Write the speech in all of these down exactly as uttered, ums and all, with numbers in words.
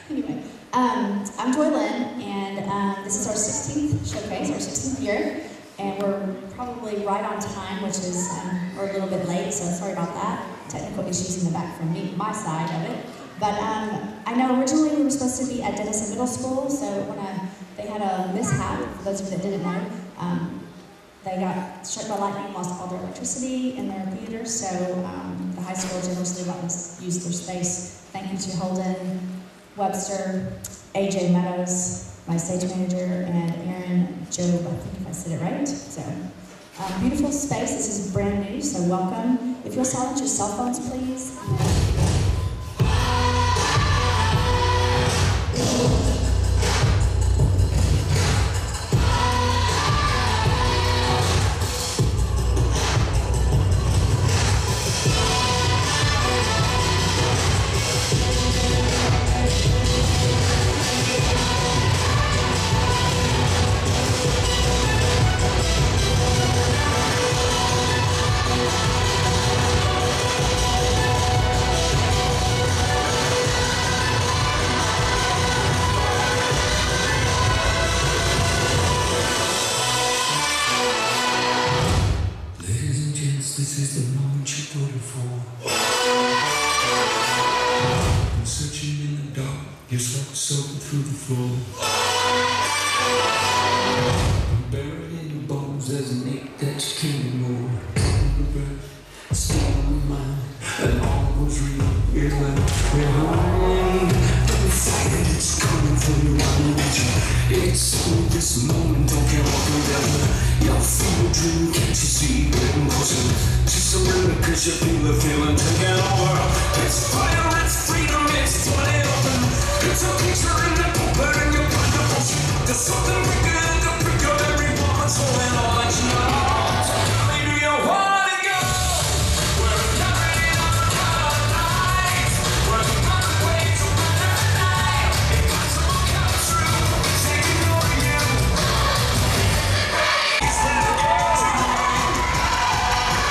Anyway, um, I'm Joy Lynn, and um, this is our sixteenth showcase, our sixteenth year, and we're probably right on time, which is, um, we're a little bit late, so sorry about that. Technical issues in the back from me, my side of it. But um, I know originally we were supposed to be at Denison Middle School, so when I, they had a mishap, for those of you that didn't know, um, they got struck by lightning, lost all their electricity in their theater, so um, the high school generously let us use their space. Thank you to Holden, Webster, A J Meadows, my stage manager, and Aaron Job, I think if I said it right. So, um, beautiful space. This is brand new, so welcome. If you'll silence your cell phones, please. This is the moment you voted for. I'm searching in the dark, your soul is soaking through the floor. I'm buried in your bones, there's an ache that you can't ignore. The breath, still in my mind, and all was real. It's like we're home. The fire that's coming from your mind. It's in this moment, don't care what the devil. Your fever dream, can't you see? Getting closer to surrender, cause you feel the feeling taking over. It's fire, it's freedom, it's twenty open. It's a picture in the paper and you're blind devotion. There's something bigger than the brick of every woman's holding all that you know. So tell me, do you wanna go? We're carrying on the color lights. We're on the way to another night. Impossible come true, taking over you.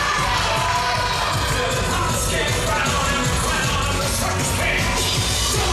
Don't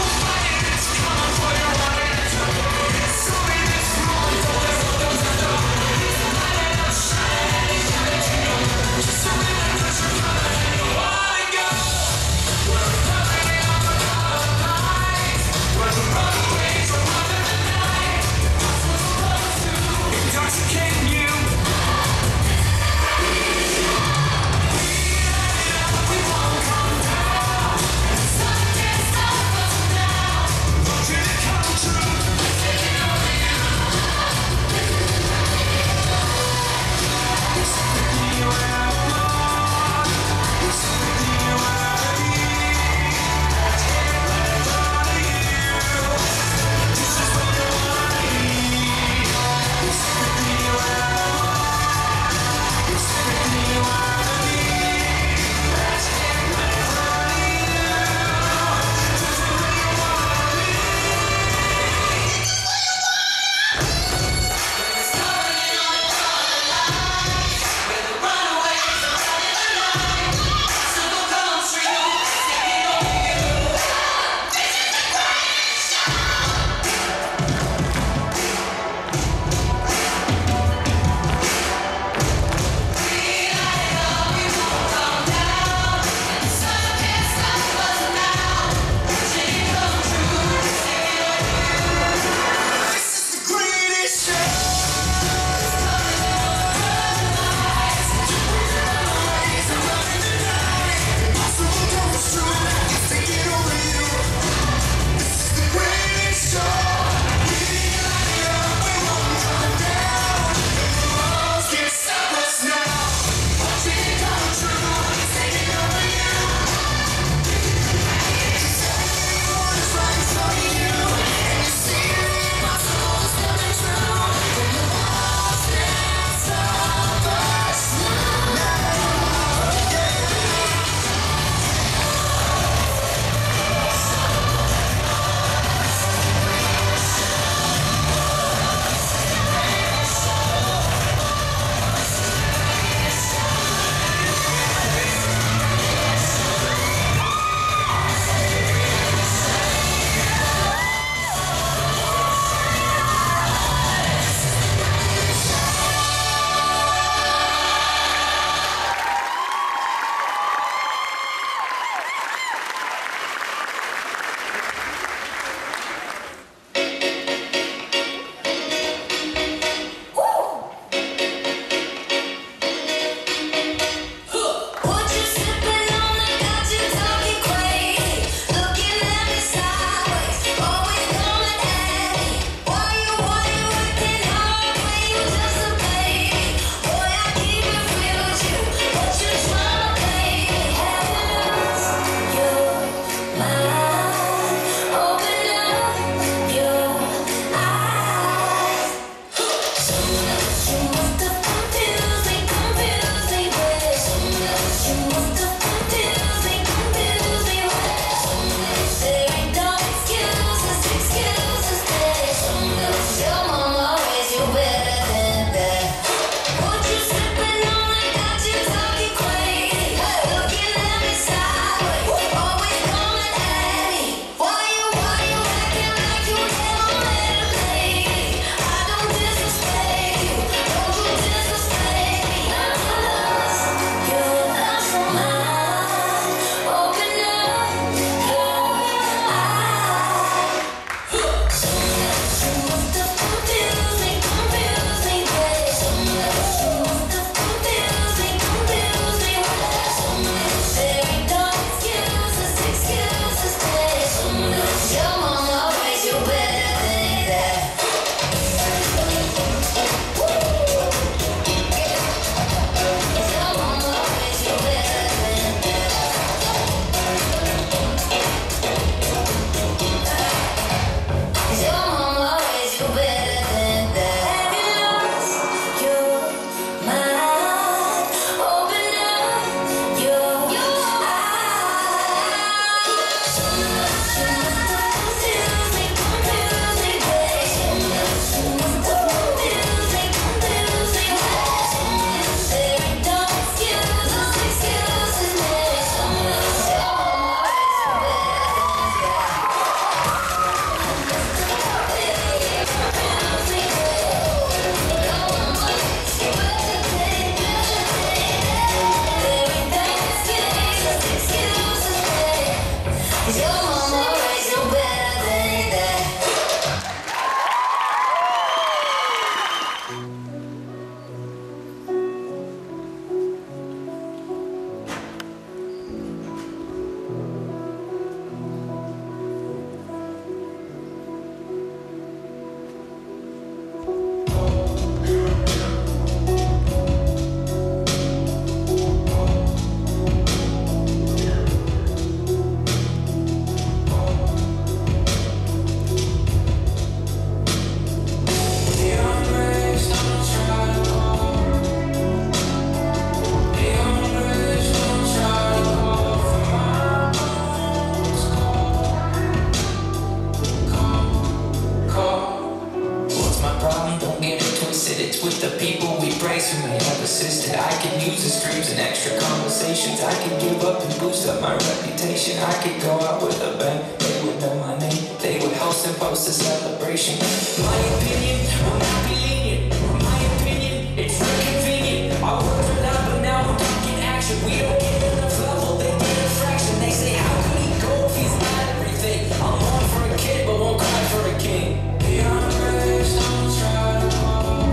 guys who may have assisted. I could use the streams and extra conversations. I could give up and boost up my reputation. I could go out with a bang, they would know my name. They would host and post a celebration. My opinion will not be lenient. My opinion, it's real convenient. I worked it out, but now we're talking action. We don't get enough level, they get a fraction. They say, how could he go if he's not everything? I'm on for a kid, but won't cry for a king. Beyond grace, don't try to call.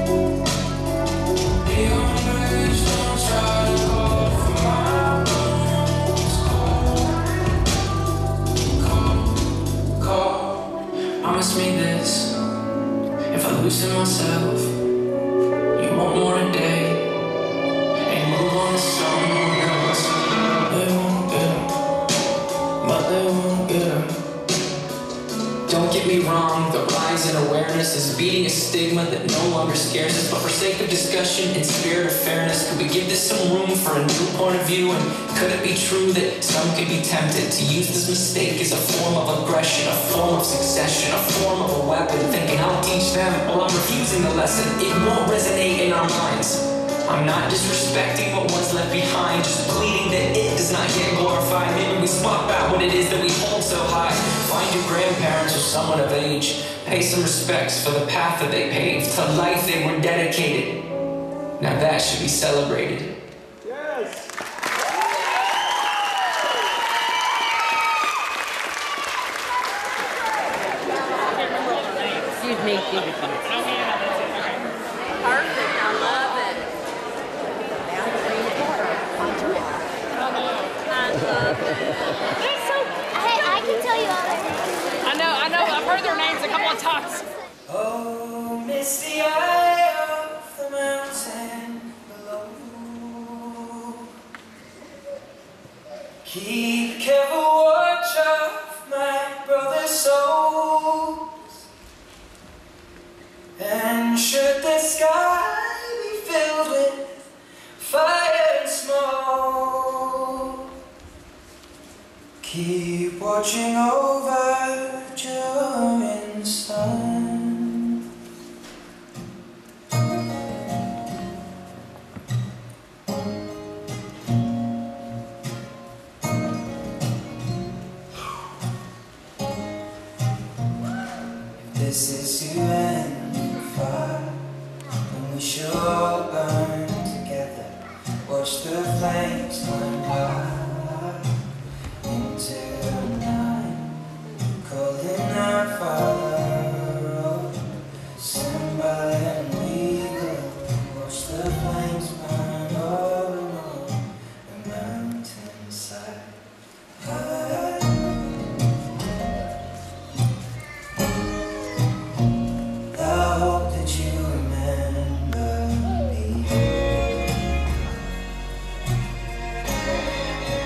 Beyond grace, don't try to call for my bones. Call, call, call. Promise me this. If I loosen myself, you won't more today. And move on to someone else. They won't get her, but they won't get her. Don't get me wrong, the rise in awareness is beating a stigma that no longer scares us. But for sake of discussion and spirit of fairness, could we give this some room for a new point of view? And could it be true that some could be tempted to use this mistake as a form of aggression, a form of succession, a form of a weapon, thinking I'll teach them? Well, I'm refusing the lesson. It won't resonate in our minds. I'm not disrespecting what was left behind, just pleading that it does not get glorified. Maybe we swap out what it is that we hold so high. Find your grandparents or someone of age. Pay some respects for the path that they paved, to life they were dedicated. Now that should be celebrated. Yes! Excuse me, excuse me. Perfect, I love it. I love it. Hey, I can tell you all their names. I know, I know, I've heard their names a couple of times. Oh, misty eye of the mountain below. Keep careful watch of my brother's souls. And should the sky be filled with fire and smoke, keep watching over during sun. If this is to end fire, then we shall all burn together. Watch the flames climb high into the night, calling our Father, oh, stand by and we go. Watch the flames burn over and on the mountainside. I I hope that you remember me.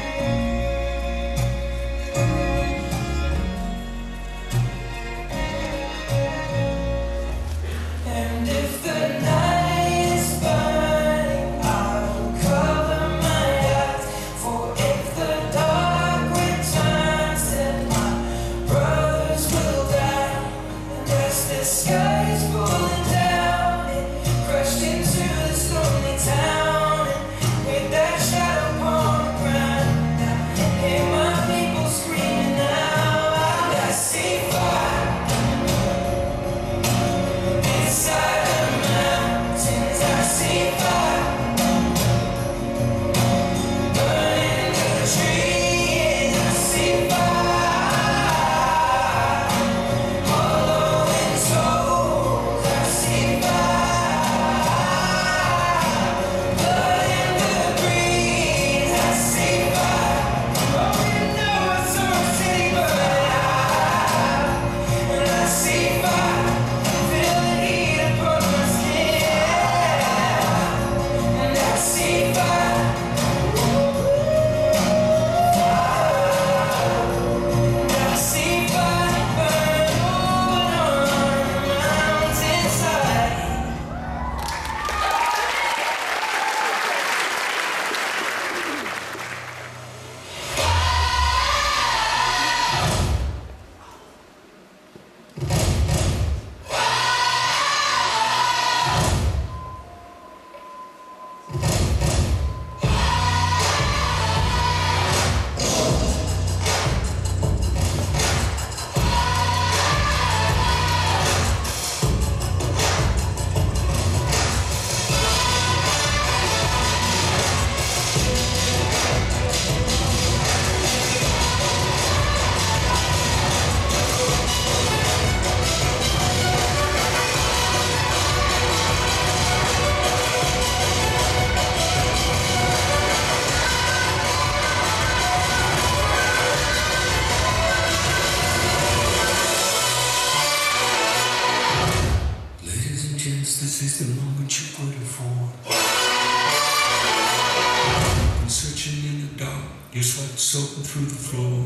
soaking through the floor.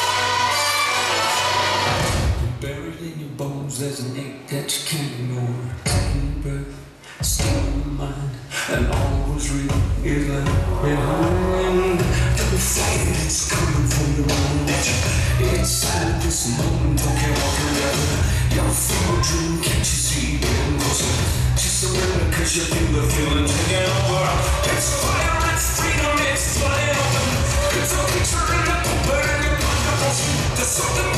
You're buried in your bones, there's an ache that you can't ignore. Taking a breath, stealing your mind, and all was real is left behind. The fire that's coming from your own nature. Inside this moment, don't care what forever. You're from a dream, can't you see getting closer? Just surrender, cause you feel the feeling taking over. It's fire, it's freedom, it's flying open. It's all turning up, burning your blood. There's something